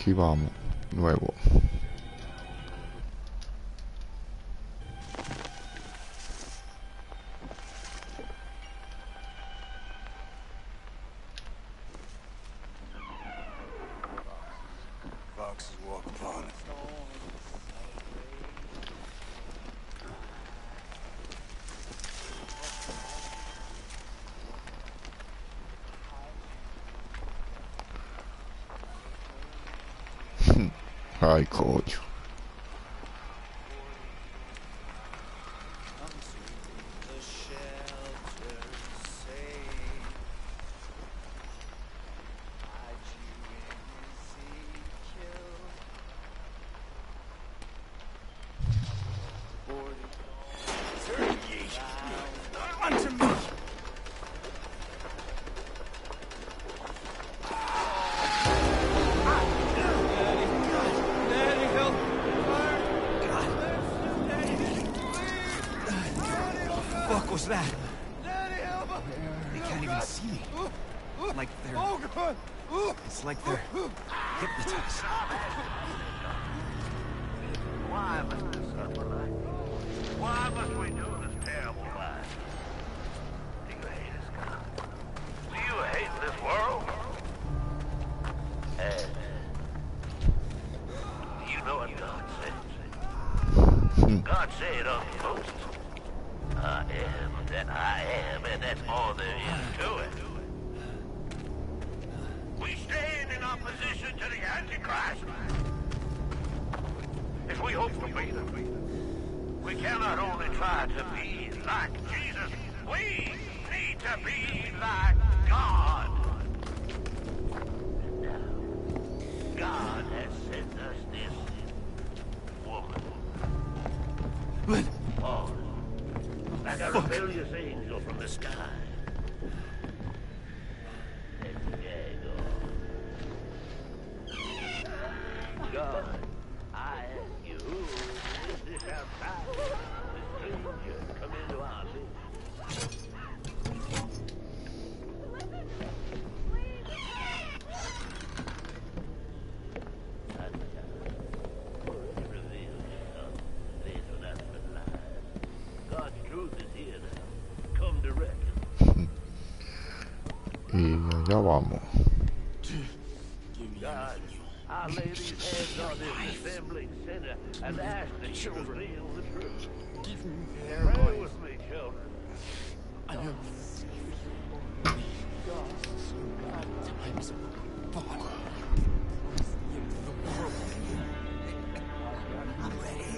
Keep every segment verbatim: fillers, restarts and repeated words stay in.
Aquí vamos, nuevo. Foxes walk upon it. Ay, coño. What was that? They can't even see me. Like they're... It's like they're hypnotized. Why must this suffer like this? Why must we do this terrible life? Do you hate us, God? Do you hate this world? And do you know what God said? God said on Moses, I am that I am, and that's all there is to it. We stand in opposition to the Antichrist. If we hope to be them, we cannot only try to be like Jesus, we need to be like God. And now, God has sent us this woman. Lynn! Oh, like a rebellious angel from the sky. And God, I ask you, who is this outside? This stranger come into our midst. Y allá vamos. God, I lay these hands on this assembling sinner and ask that you reveal the truth. Pray with me, children. I am... Times bought the world. I'm ready.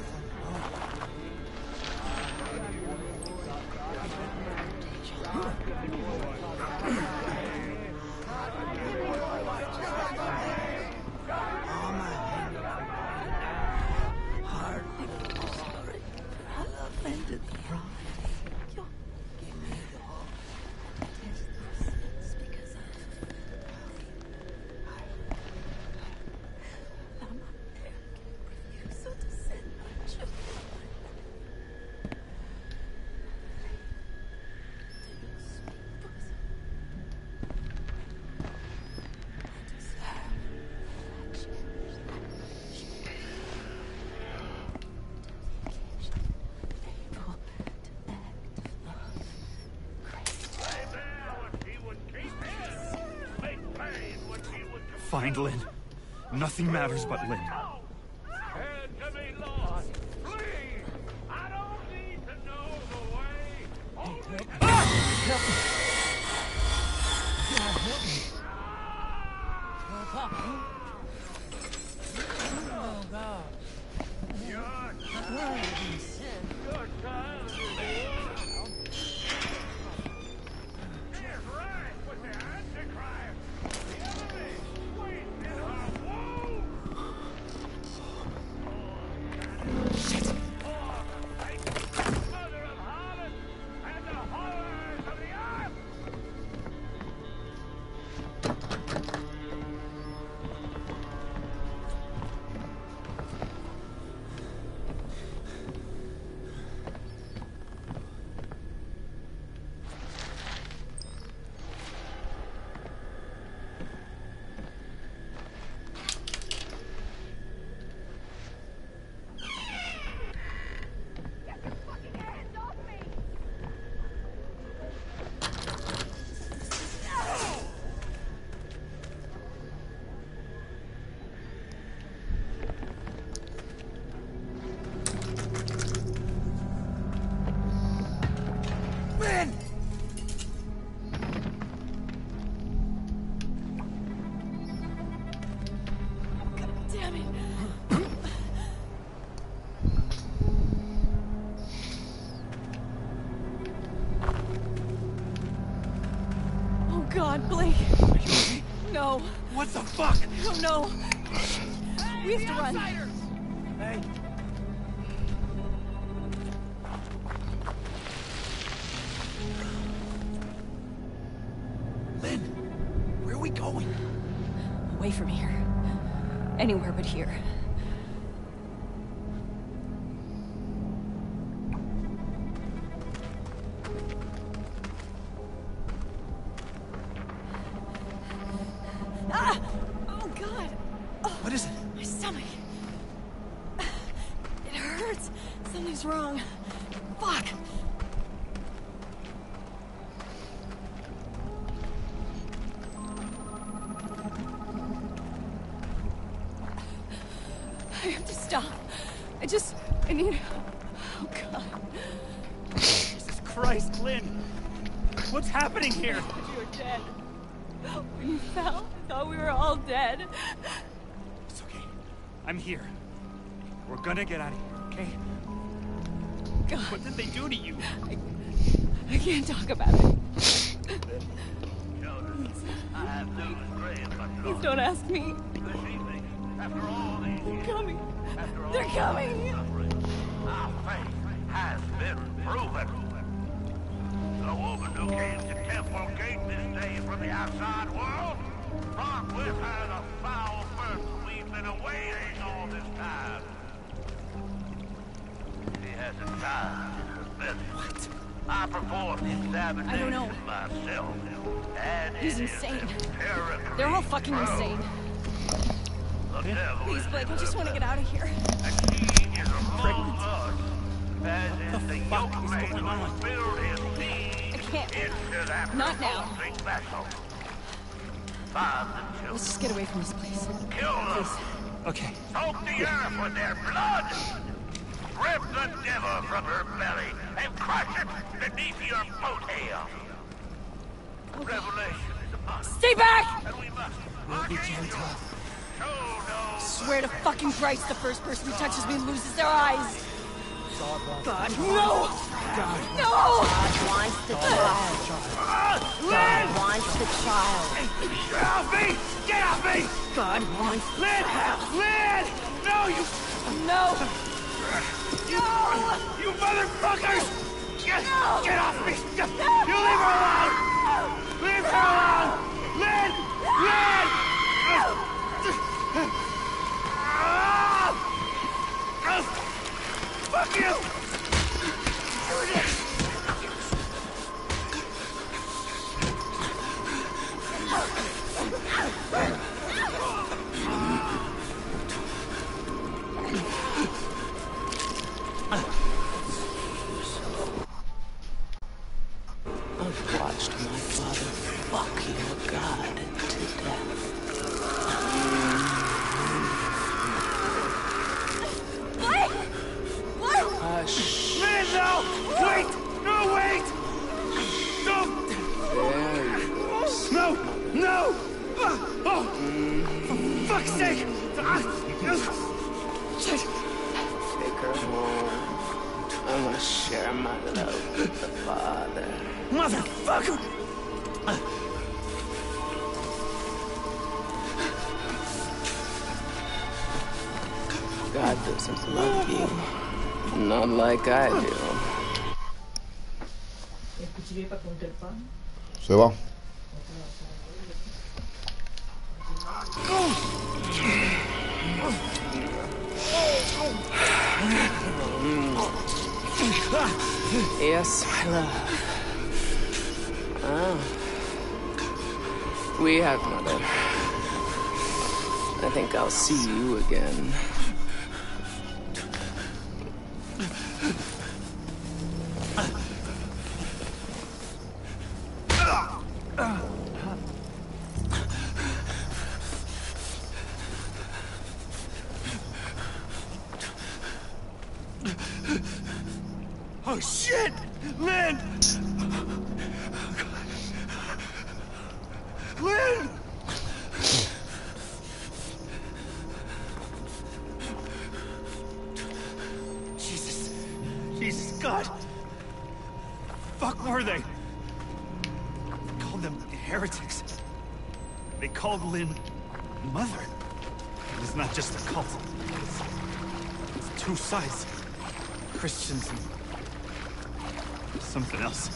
Find Lynn. Nothing matters but Lynn. Hand to me, Lord. Please. I don't need to know the way. Only Ah! Help me. God, help me. Oh, God. your child. Your child is alive. Is right with the Antichrist. The enemy. Wait in our womb. Shit. Oh, the mother of harlots and the horrors of the God, Blake. Are you okay? No. What the fuck? I don't know. We have to run. Hey. Lynn, where are we going? Away from here. Anywhere but here. Ah! Oh, God. Oh, What is it? my stomach. It hurts. Something's wrong. Fuck. I have to stop. I just... I need... Oh, God. Jesus Christ, Lynn! What's happening here? You were dead. When you fell, I thought we were all dead. It's okay. I'm here. We're gonna get out of here, okay? God, What did they do to you? I, I can't talk about it. Children, I have news grave for Please don't ask me. this evening. After all these They're years, coming. after all They're this coming. suffering, our faith has been proven. The woman who came to Temple Gate this day from the outside world brought with her the foul person we've been awaiting all this time. She has a child in her belly. What? I performed the examination I don't know. myself, and He's it is insane. empirically They're all fucking proven. insane. The devil Please, is Blake, in I just her want to get out of here. and he is among us, as is the fuck is yoke-maker going on? who filled his seed I can't. into that Not now. revolting vessel. Find the children, Let's just get away from this place. kill them, Okay. soak the earth with their blood, rip the devil from her belly, and crush it beneath your boat hail. Revelation is upon us, Stay back! and we must We'll be march gentle. show no Swear to fucking Christ, the first person who touches me loses their eyes. God, no! God. No! God wants the child. God wants the child. Get off me! Get off me! God wants... Lynn! Lynn! No, you... No! No! You motherfuckers! Get, No! get off me! You leave her alone! Leave her alone! Lynn! Lynn! Ah! Ah! Fuck you! I've watched my father fuck your God to death. Blake! Blake! Hush. Lynn, no! Wait! No, wait! No! There you go. No! No! Oh! For fuck's sake! Ah! Shit! Take her home. I want to share my love with the Father. Motherfucker! God doesn't love you. Not like I do. Se va. Yes, my love. Ah. We have, Mother. I think I'll see you again. Oh shit! Lynn! Lynn! Jesus. Jesus, God. Fuck were they? Called them heretics. They called Lynn Mother. It is not just a cult. It's, it's two sides. Christians and something else.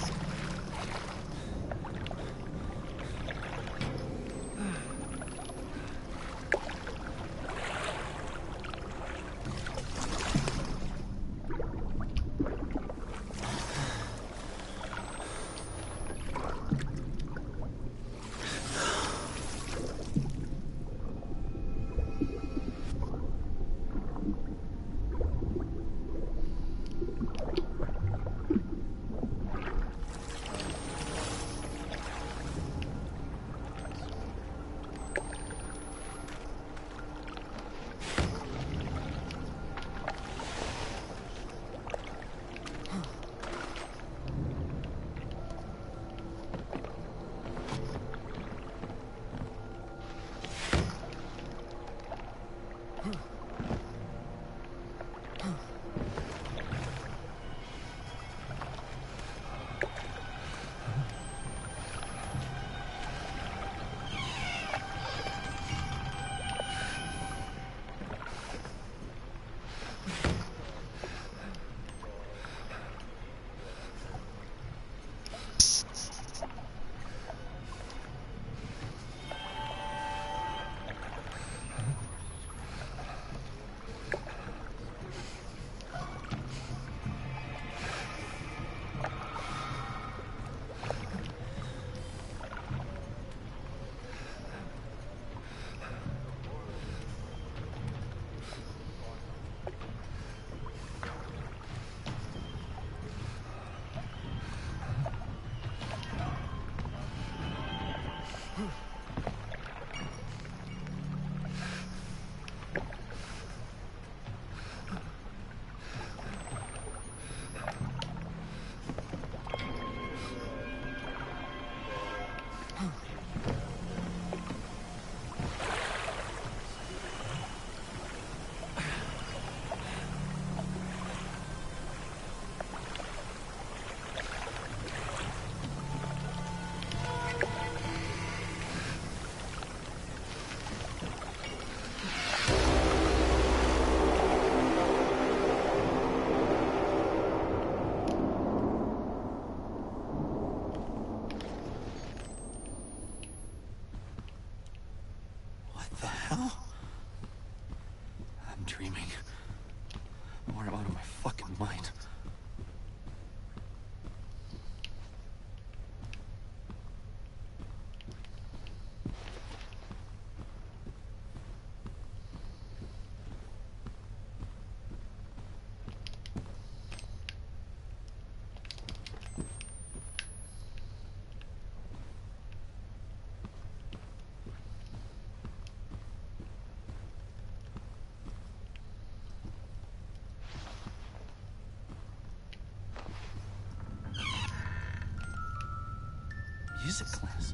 Music class.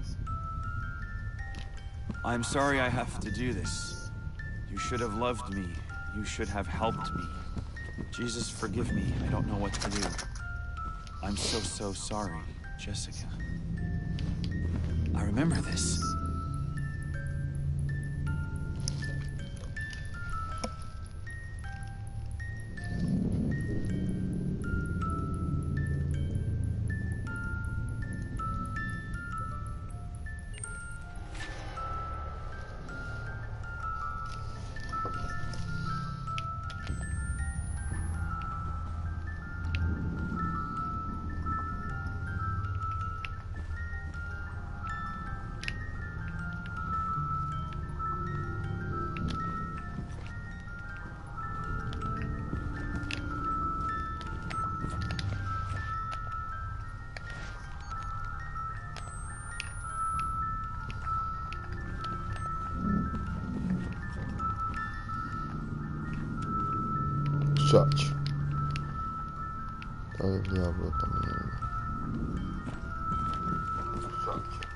I'm sorry I have to do this. You should have loved me. You should have helped me. Jesus, forgive me. I don't know what to do. I'm so, so sorry, Jessica. I remember this. Church. Está del diablo también. Church.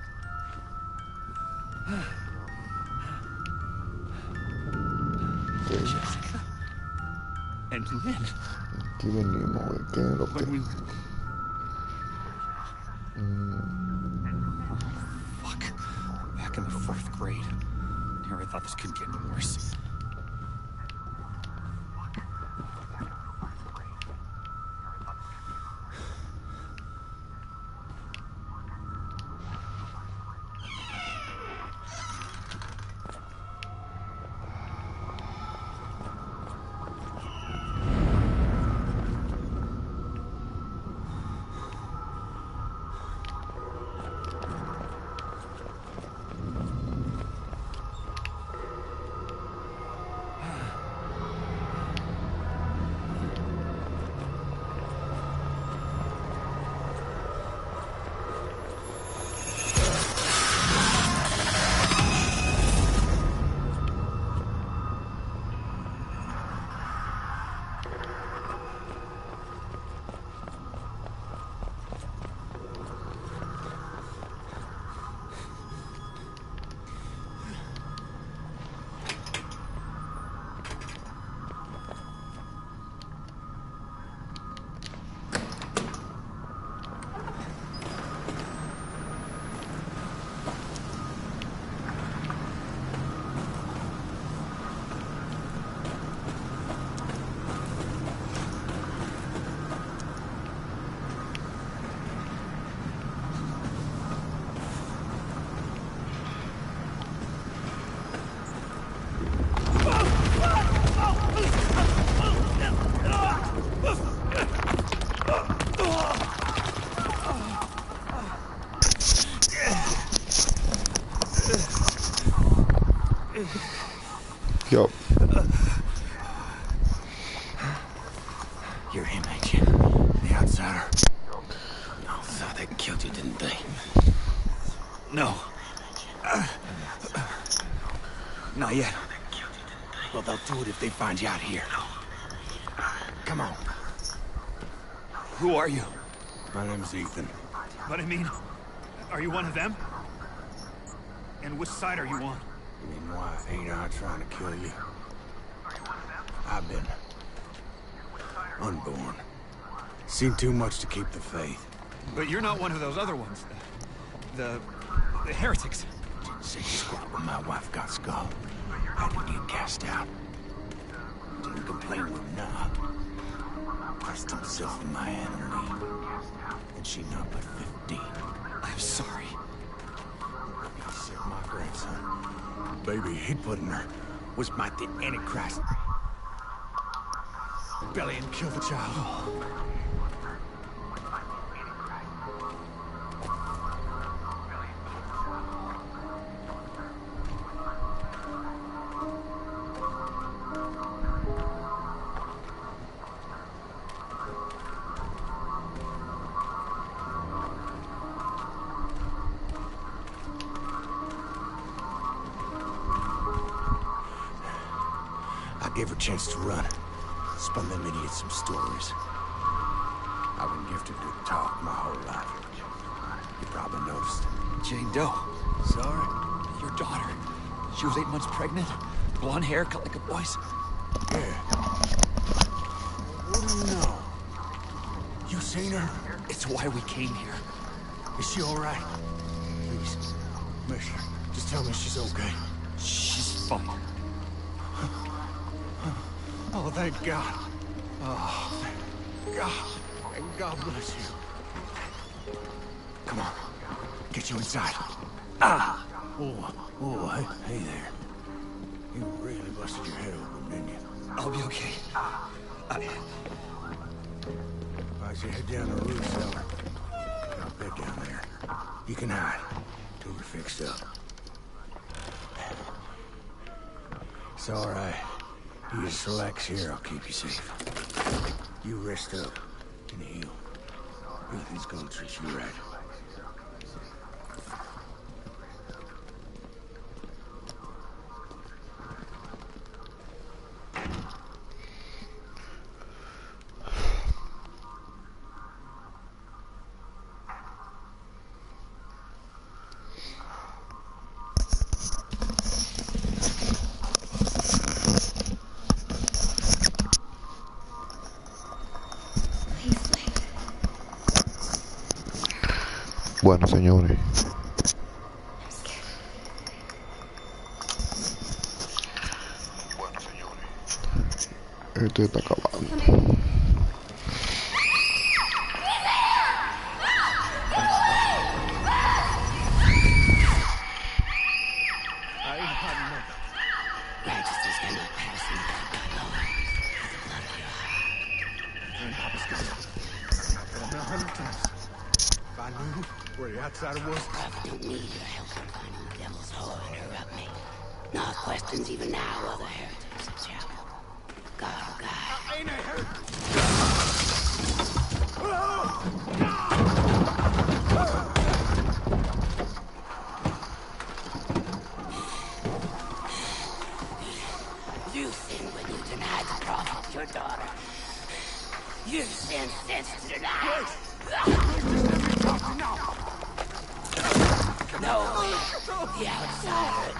Jessica. And Lynn. Aquí venimos, güey. ¿Qué es lo que? When we... Mm. Fuck. Fourth grade. Never thought this could get worse. Yo. You're him, ain't you? The outsider. Oh, thought they killed you, didn't they? No. Uh, not yet. Well, they'll do it if they find you out here. Come on. Who are you? My name's Ethan. But I mean, are you one of them? And which side are you on? You mean why ain't I trying to kill you? I've been unborn. Seen too much to keep the faith. But you're not one of those other ones. The... the, the heretics. Didn't say squat when my wife got skull. Had to get cast out. Didn't complain when not. Pressed himself in my enemy. And she not but fifteen. I'm sorry. He said my grandson, baby he'd put in her, was might the Antichrist. Belly and kill the child. I gave her a chance to run. Spun them idiots some stories. I've been gifted with talk my whole life. You probably noticed. Jane Doe. Sorry? Your daughter. She was eight months pregnant. Blonde hair, cut like a boy's. Yeah. What do you know? You seen her? It's why we came here. Is she all right? Please, Mister, just tell me she's okay. She's fine. Oh, thank God. Oh, thank God. And God bless you. Come on. Get you inside. Ah! Oh, oh, hey, hey there. You really busted your head open, didn't you? I'll be okay. I... I should head down to the root cellar. Got a bed down there. You can hide till you're fixed up. It's all right. You just relax here, I'll keep you safe. You rest up and heal. Ethan's gonna treat you right. Bueno, señores, Esto está acabando. Majesties cannot pass in without my Lord. The blood of your heart. Grandpapa's got it. Told me a hundred times. If I knew where the outsider was, Prophet don't need your help in finding the devil's hole and interrupt me. No questions even now, other heretics of chapel. God will guide. ain't I hurt? You sinned when you denied the prophet your daughter. You sinned since tonight. No, the outsider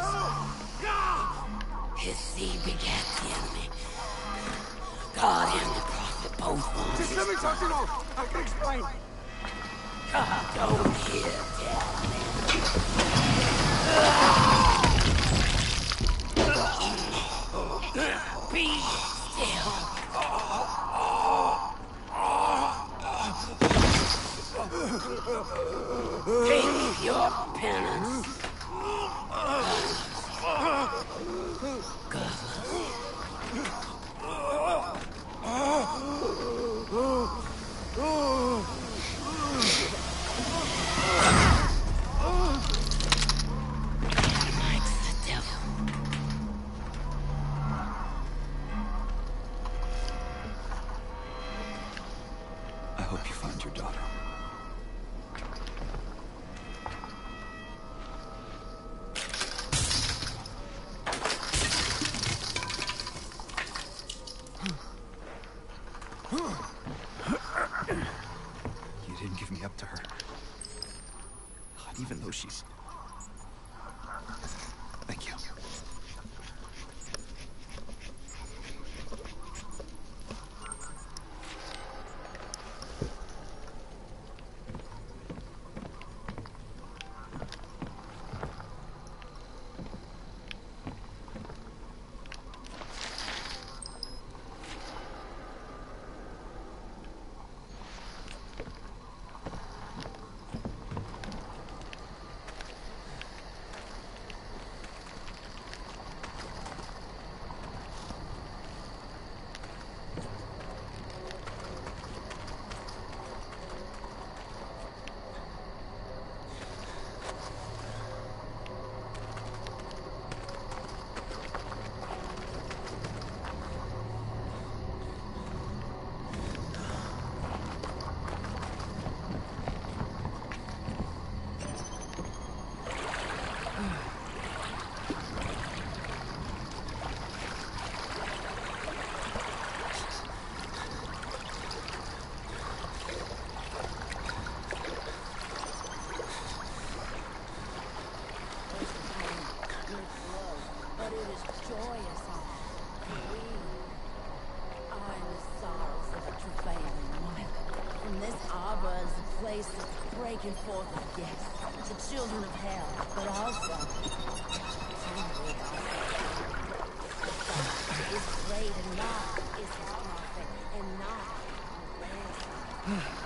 is. His seed begat the enemy. God and the prophet both want Just his let me talk to you. I can explain. God don't hear dead men. Be still. Take your penance. Likes the devil. I hope you find your daughter. You didn't give me up to her. Not even though she's... Thank you. But it is joyous hour. We are in the sorrows of a travailing woman. And this arbor is the place of breaking forth of yes, the children of hell, but also children of God. Is great and not is his prophet, and not a ransom.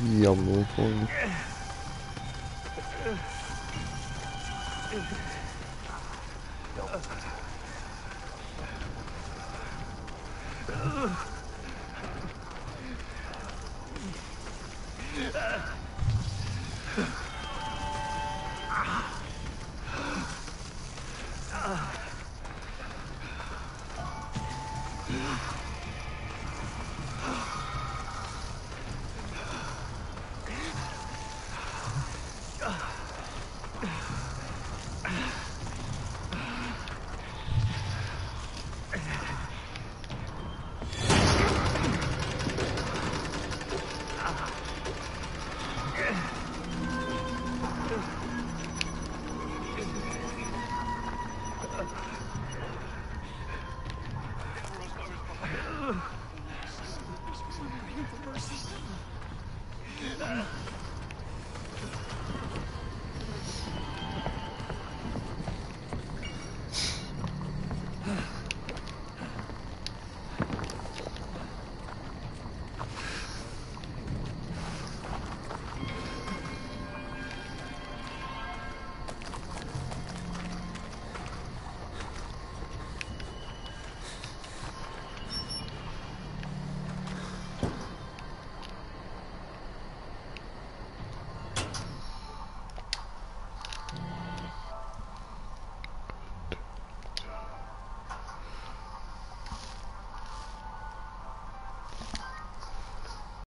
Diablo, coño. Ugh.